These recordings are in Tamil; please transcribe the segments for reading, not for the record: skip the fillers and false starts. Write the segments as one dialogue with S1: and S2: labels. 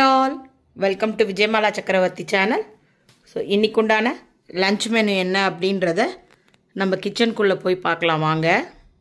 S1: all, welcome to Vijayamala Chakravarti channel. So இன்னைக்கு உண்டான லஞ்ச் மெனு என்ன அப்படின்றத நம்ம கிச்சனுக்குள்ள போய் பார்க்கலாம் வாங்க.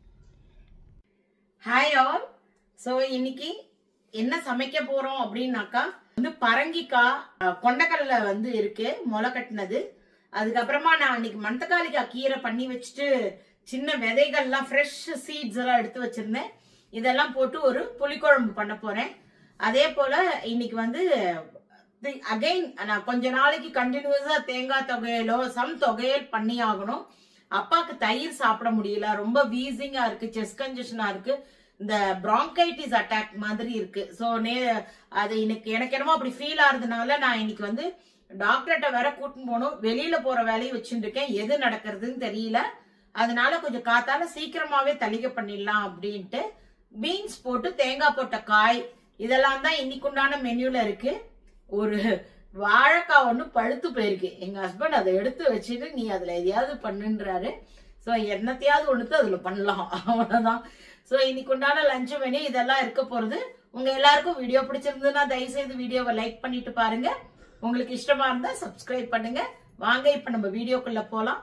S1: Hi all. So இன்னைக்கு என்ன சமைக்க போறோம் அப்படினாக்கா வந்து பரங்கிக்காய் கொண்டக்கடலை வந்து இருக்கு முளை கட்டினது. அதுக்கு அப்புறமா நான் இன்னைக்கு மணத்தக்காளிக்காய் கீரை பண்ணி வச்சிட்டு சின்ன விதைகள்லாம் ஃப்ரெஷ் சீட்ஸ் எல்லாம் எடுத்து வச்சிருந்தேன். இதெல்லாம் போட்டு ஒரு புளிக்குழம்பு பண்ண போறேன். அதே போல இன்னைக்கு வந்து அகைன் நான் கொஞ்ச நாளைக்கு கண்டினியூஸா தேங்காய் தொகையிலோ தொகையல் பண்ணி ஆகணும். அப்பாக்கு தயிர் சாப்பிட முடியல, ரொம்ப வீசிங்கா இருக்கு, செஸ்ட் கன்ஜஷனா இருக்கு, இந்த பிராங்கைட்டிஸ் அட்டாக் மாதிரி இருக்கு. ஸோ அது எனக்கு என்னமோ அப்படி ஃபீல் ஆகுறதுனால நான் இன்னைக்கு வந்து டாக்டர்கிட்ட வேற கூட்டின்னு போகணும். வெளியில போற வேலையை வச்சுட்டு இருக்கேன், எது நடக்கிறதுன்னு தெரியல. அதனால கொஞ்சம் காத்தால சீக்கிரமாவே தளிகை பண்ணிடலாம் அப்படின்ட்டு பீன்ஸ் போட்டு தேங்காய் போட்ட காய் இதெல்லாம் தான் இன்னைக்குண்டான மெனுல இருக்கு. ஒரு வாழைக்காய் ஒண்ணு பழுத்து போயிருக்கு. எங்க ஹஸ்பண்ட் அதை எடுத்து வச்சுட்டு நீ அதுல எதையாவது பண்ணுன்றாரு. ஸோ என்னத்தையாவது ஒண்ணுத்து அதுல பண்ணலாம், அவ்வளவுதான். ஸோ இன்னைக்குண்டான லஞ்ச் மெனு இதெல்லாம் இருக்க போறது. உங்க எல்லாருக்கும் வீடியோ பிடிச்சிருந்ததுன்னா தயவு செய்து வீடியோவை லைக் பண்ணிட்டு பாருங்க. உங்களுக்கு இஷ்டமா இருந்தா சப்ஸ்கிரைப் பண்ணுங்க. வாங்க இப்ப நம்ம வீடியோக்குள்ள போலாம்.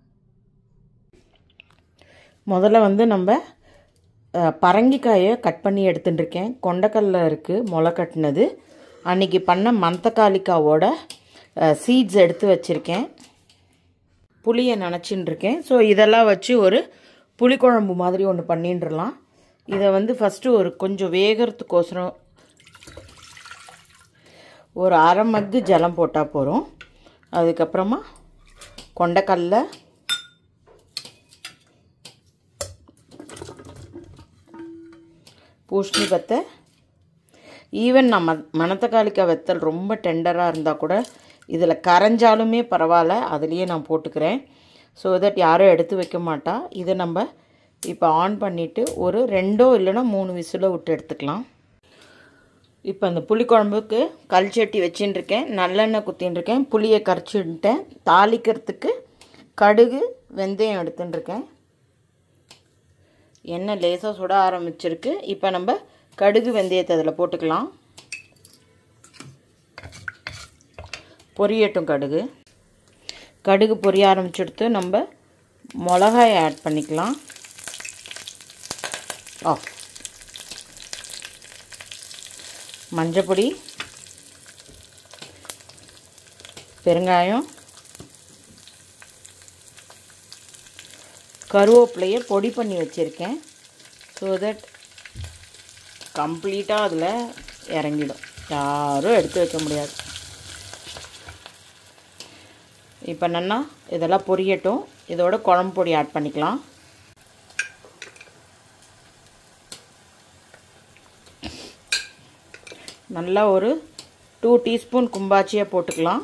S1: முதல்ல வந்து நம்ம பரங்கிக்காயை கட் பண்ணி எடுத்துட்டு இருக்கேன். கொண்டக்கடலை இருக்குது முளை கட்டினது. அன்றைக்கி பண்ண மணத்தக்காளிக்காவோட சீட்ஸ் எடுத்து வச்சுருக்கேன். புளியை நனைச்சின்னு இருக்கேன். ஸோ இதெல்லாம் வச்சு ஒரு புளிக்குழம்பு மாதிரி ஒன்று பண்ணிட்டுலாம். இதை வந்து ஃபஸ்ட்டு ஒரு கொஞ்சம் வேகிறதுக்கோசரம் ஒரு அரை மக்கு ஜலம் போட்டால் போகிறோம். அதுக்கப்புறமா கொண்டக்கடலை, பூசணி பத்தை, ஈவன் நான் மணத்தக்காளிக்காய் வெத்தல் ரொம்ப டெண்டராக இருந்தால் கூட இதில் கரைஞ்சாலுமே பரவாயில்ல, அதுலேயே நான் போட்டுக்கிறேன். ஸோ தட் யாரும் எடுத்து வைக்க மாட்டா. இதை நம்ம இப்போ ஆன் பண்ணிவிட்டு ஒரு 2 இல்லைன்னா 3 விசிலை விட்டு எடுத்துக்கலாம். இப்போ அந்த புளிக்குழம்புக்கு கல்ச்சட்டி வச்சுன்னு இருக்கேன், நல்லெண்ணெய் குத்தின்னு இருக்கேன், புளியை கரைச்சிட்டேன். தாளிக்கிறதுக்கு கடுகு வெந்தயம் எடுத்துன்னு இருக்கேன். எண்ணெய் லேசாக சுட ஆரம்பிச்சிருக்கு. இப்போ நம்ம கடுகு வெந்தயத்தை அதில் போட்டுக்கலாம். பொரியட்டும் கடுகு. கடுகு பொரிய ஆரம்பிச்செடுத்து நம்ம மிளகாயை ஆட் பண்ணிக்கலாம். மஞ்சப்பொடி, பெருங்காயம், கருவேப்பிலையை பொடி பண்ணி வச்சுருக்கேன். ஸோ தட் கம்ப்ளீட்டாக அதில் இறங்கிடும், யாரும் எடுத்து வைக்க முடியாது. இப்போ என்னென்னா இதெல்லாம் பொரியட்டும். இதோட குழம்பு பொடி ஆட் பண்ணிக்கலாம். நல்லா ஒரு 2 டீஸ்பூன் கும்பாச்சியை போட்டுக்கலாம்.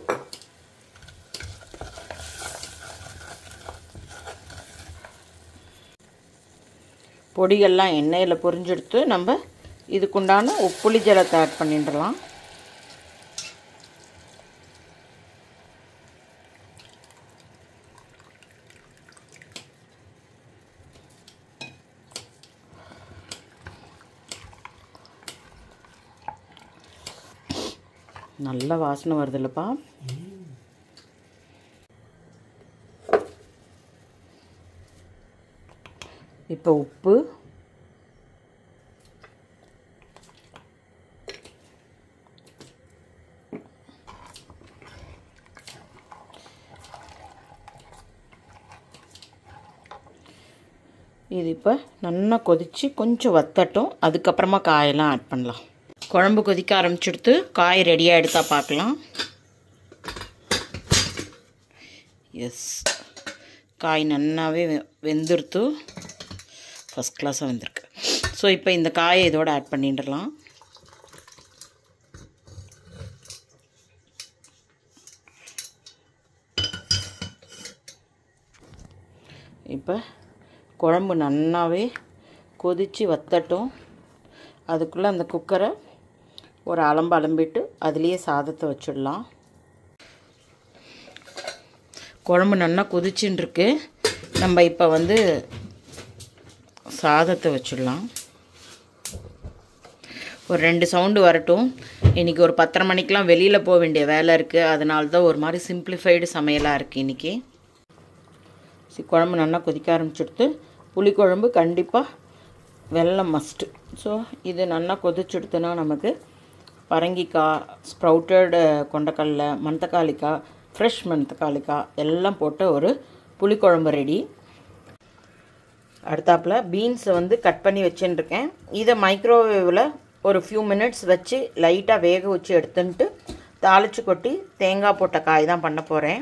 S1: பொடிகள்லாம் எண்ணெயில் பொரிஞ்செடுத்து நம்ம இதுக்குண்டான புளி ஜலத்தை ஆட் பண்ணிடலாம். நல்ல வாசனை வருதுல்லப்பா. இப்போ உப்பு, இது இப்போ நல்லா கொதித்து கொஞ்சம் வத்தட்டும். அதுக்கப்புறமா காயெல்லாம் ஆட் பண்ணலாம். குழம்பு கொதிக்க ஆரம்பிச்சுடுத்து, காய் ரெடியாக எடுத்தால் பார்க்கலாம். எஸ், காய் நல்லாவே வெந்துருத்து, ஃபஸ்ட் கிளாஸாக வெந்திருக்கு. ஸோ இப்போ இந்த காயை இதோடு ஆட் பண்ணிடலாம். இப்போ குழம்பு நல்லாவே கொதித்து வத்தட்டும். அதுக்குள்ளே அந்த குக்கரை ஒரு அலம்பிட்டு அதுலேயே சாதத்தை வச்சிடலாம். குழம்பு நல்லா கொதிச்சுன்னு இருக்கு. நம்ம இப்போ வந்து சாதத்தை வச்சிடலாம். ஒரு 2 சவுண்டு வரட்டும். இன்றைக்கி ஒரு 10:30 மணிக்கெலாம் வெளியில் போக வேண்டிய வேலை இருக்குது. அதனால தான் ஒரு மாதிரி சிம்பிளிஃபைடு சமையலாக இருக்குது இன்றைக்கி. குழம்பு நல்லா கொதிக்க ஆரம்பிச்சுடுத்து. புளிக்குழம்பு கண்டிப்பாக வெல்லம் மஸ்ட்டு. ஸோ இது நல்லா கொதிச்சுடுத்துனா நமக்கு பரங்கிக்காய், ஸ்ப்ரவுட்டட் கொண்டக்கடலை, மணத்தக்காளிக்காய், ஃப்ரெஷ் மணத்தக்காளிக்காய் எல்லாம் போட்ட ஒரு புளிக்குழம்பு ரெடி. அடுத்தாப்பில் பீன்ஸை வந்து கட் பண்ணி வச்சுட்டுருக்கேன். இதை மைக்ரோவேவில் ஒரு ஃபியூ மினிட்ஸ் வச்சு லைட்டாக வேக வச்சு எடுத்துன்ட்டு தாளித்து கொட்டி தேங்காய் போட்ட காய் தான் பண்ண போகிறேன்.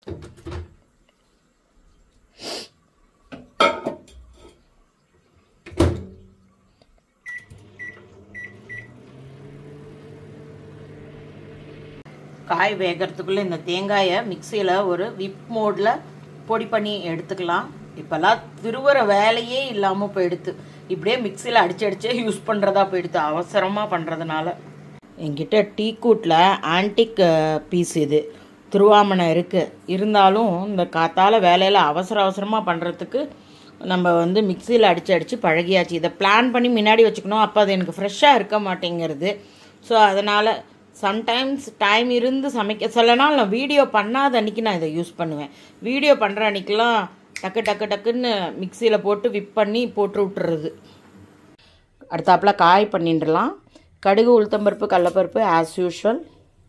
S1: காய் வேகிறதுக்குள்ளே இந்த தேங்காயை மிக்சியில் ஒரு விப் மோடில் பொடி பண்ணி எடுத்துக்கலாம். இப்போல்லாம் திருவுற வேலையே இல்லாமல் போயிடுத்து. இப்படியே மிக்சியில் அடிச்சே யூஸ் பண்ணுறதா போயிடுத்து அவசரமாக பண்ணுறதுனால. என்கிட்ட டீக்கூட்டில் ஆன்டிக் பீஸ் இது திருவாமனை இருக்குது. இருந்தாலும் இந்த காத்தால் வேலையில் அவசரமாக பண்ணுறதுக்கு நம்ம வந்து மிக்சியில் அடித்து பழகியாச்சு. இதை பிளான் பண்ணி முன்னாடி வச்சுக்கணும். அப்போ அது எனக்கு ஃப்ரெஷ்ஷாக இருக்க மாட்டேங்கிறது. ஸோ அதனால் சம்டைம்ஸ் டைம் இருந்து சமைக்க சில நாள் நான் வீடியோ பண்ணாத அன்றைக்கி நான் இதை யூஸ் பண்ணுவேன். வீடியோ பண்ணுற அன்றைக்கெலாம் டக்குன்னு மிக்சியில் போட்டு விப் பண்ணி போட்டு விட்டுறது. அடுத்தாப்பில் காய் பண்ணிடலாம். கடுகு, உளுத்தம்பருப்பு, கடலப்பருப்பு ஆஸ் யூஷுவல்.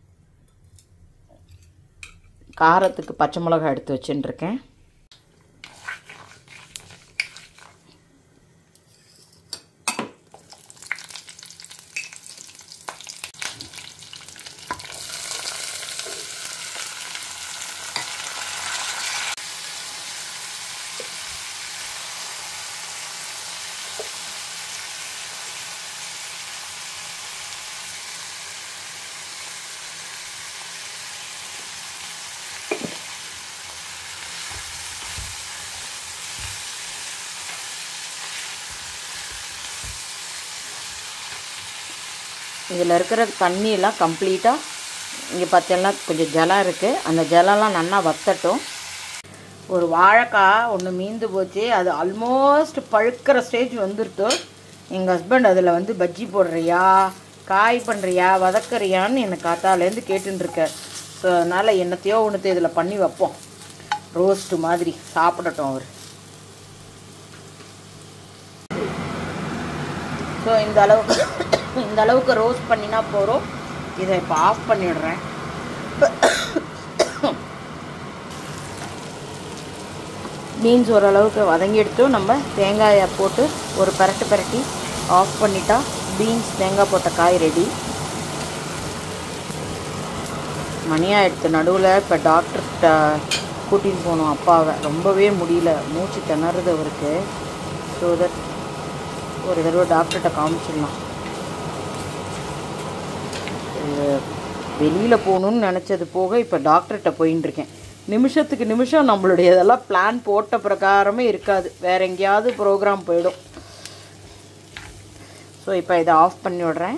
S1: காரத்துக்கு பச்சை மிளகாய் எடுத்து வச்சுட்டுருக்கேன். இதில் இருக்கிற தண்ணியெல்லாம் கம்ப்ளீட்டாக இங்கே பார்த்தீங்கன்னா கொஞ்சம் ஜலம் இருக்குது. அந்த ஜலம்லாம் நல்லா வத்தட்டும். ஒரு வாழைக்காய் ஒன்று மீந்து போச்சு. அது ஆல்மோஸ்ட் பழுக்கிற ஸ்டேஜ் வந்துருத்தோ. எங்கள் ஹஸ்பண்ட் அதில் வந்து பஜ்ஜி போடுறியா, காய் பண்ணுறியா, வதக்குறியான்னு என்னை காத்தாலேருந்து கேட்டுருக்கார். ஸோ அதனால் என்னத்தையோ ஒன்று இதில் பண்ணி வைப்போம். ரோஸ்ட்டு மாதிரி சாப்பிடட்டும் அவர். ஸோ இந்த அளவுக்கு ரோஸ்ட் பண்ணினா போகிறோம். இதை இப்போ ஆஃப் பண்ணிடுறேன். பீன்ஸ் ஓரளவுக்கு வதங்கி எடுத்து நம்ம தேங்காயை போட்டு ஒரு பிரட்டி ஆஃப் பண்ணிட்டா பீன்ஸ் தேங்காய் போட்ட காய் ரெடி. மணியாக எடுத்து நடுவில் இப்போ டாக்டர்கிட்ட கூட்டின்னு போகணும் அப்பாவை. ரொம்பவே முடியல, மூச்சு திணறுது அவருக்கு. ஸோ தட் ஒரு தடவை டாக்டர்கிட்ட காமிச்சிடலாம். வெளியில் போகணுன்னு நினச்சது போக இப்போ டாக்டர்கிட்ட போயின்னு இருக்கேன். நிமிஷத்துக்கு நிமிஷம் நம்மளுடைய இதெல்லாம் பிளான் போட்ட பிரகாரமே இருக்காது. வேறு எங்கேயாவது ப்ரோக்ராம் போயிடும். ஸோ இப்போ இதை ஆஃப் பண்ணி விடுறேன்.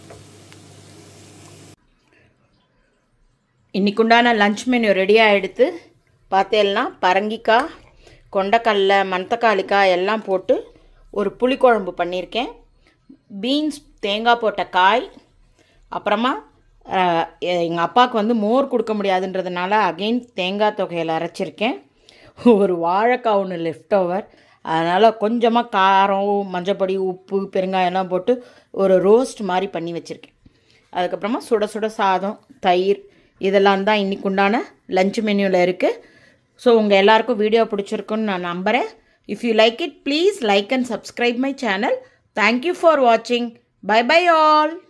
S1: இன்றைக்குண்டான லன்ச் மெனு ரெடியாக எடுத்து பார்த்தேன்னா பரங்கிக்காய், கொண்டக்கடலை, மணத்தக்காளிக்காய் எல்லாம் போட்டு ஒரு புளிக்குழம்பு பண்ணியிருக்கேன். பீன்ஸ் தேங்காய் போட்ட காய், அப்புறமா எங்கள் அப்பாவுக்கு வந்து மோர் கொடுக்க முடியாதுன்றதுனால அகெயின் தேங்காய் தொகையில் அரைச்சிருக்கேன். ஒரு வாழைக்காய் ஒன்று லெஃப்ட் ஓவர். அதனால் கொஞ்சமாக காரம், மஞ்சப்பொடி, உப்பு, பெருங்காயம்லாம் போட்டு ஒரு ரோஸ்ட் மாதிரி பண்ணி வச்சுருக்கேன். அதுக்கப்புறமா சுட சுட சாதம், தயிர் இதெல்லாம் தான் இன்றைக்கு உண்டான லஞ்ச் மெனுவில் இருக்குது. ஸோ உங்கள் எல்லாருக்கும் வீடியோ பிடிச்சிருக்குன்னு நான் நம்புகிறேன். If you like it, please like and subscribe my channel. Thank you for watching. Bye bye all.